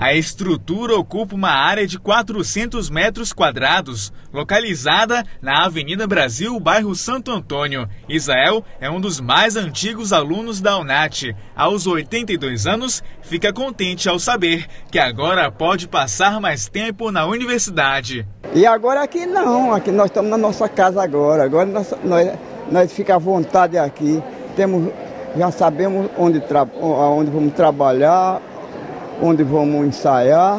A estrutura ocupa uma área de 400 metros quadrados, localizada na Avenida Brasil, bairro Santo Antônio. Isael é um dos mais antigos alunos da UNAT. Aos 82 anos, fica contente ao saber que agora pode passar mais tempo na universidade. E agora aqui não, aqui nós estamos na nossa casa agora nós ficamos à vontade aqui, já sabemos onde vamos trabalhar, onde vamos ensaiar,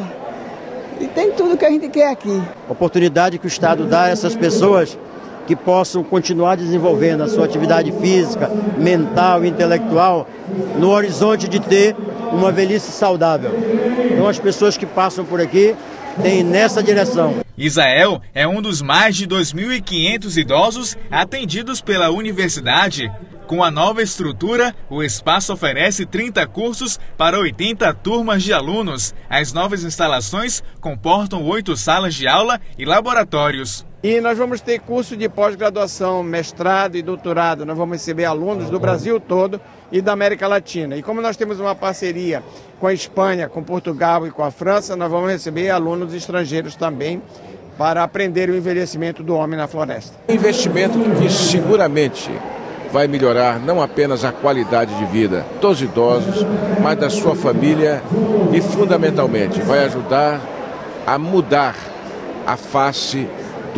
e tem tudo que a gente quer aqui. Oportunidade que o Estado dá a essas pessoas que possam continuar desenvolvendo a sua atividade física, mental e intelectual no horizonte de ter uma velhice saudável. Então as pessoas que passam por aqui têm nessa direção. Isael é um dos mais de 2.500 idosos atendidos pela universidade. Com a nova estrutura, o espaço oferece 30 cursos para 80 turmas de alunos. As novas instalações comportam 8 salas de aula e laboratórios. E nós vamos ter curso de pós-graduação, mestrado e doutorado. Nós vamos receber alunos do Brasil todo e da América Latina. E como nós temos uma parceria com a Espanha, com Portugal e com a França, nós vamos receber alunos estrangeiros também para aprender o envelhecimento do homem na floresta. Um investimento que seguramente vai melhorar não apenas a qualidade de vida dos idosos, mas da sua família e, fundamentalmente, vai ajudar a mudar a face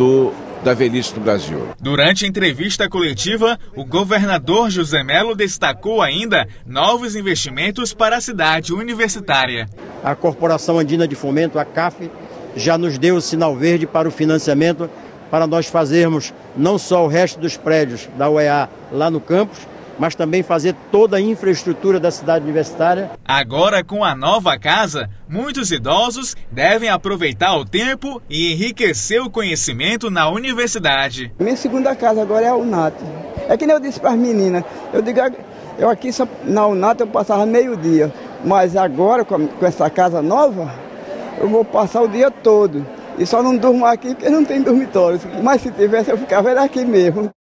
da velhice no Brasil. Durante a entrevista coletiva, o governador José Mello destacou ainda novos investimentos para a cidade universitária. A Corporação Andina de Fomento, a CAF, já nos deu o sinal verde para o financiamento para nós fazermos não só o resto dos prédios da UEA lá no campus, mas também fazer toda a infraestrutura da cidade universitária. Agora, com a nova casa, muitos idosos devem aproveitar o tempo e enriquecer o conhecimento na universidade. Minha segunda casa agora é a UNAT. É que nem eu disse para as meninas, eu aqui na UNAT eu passava meio-dia, mas agora com essa casa nova, eu vou passar o dia todo. E só não durmo aqui porque não tem dormitório. Mas se tivesse, eu ficava aqui mesmo.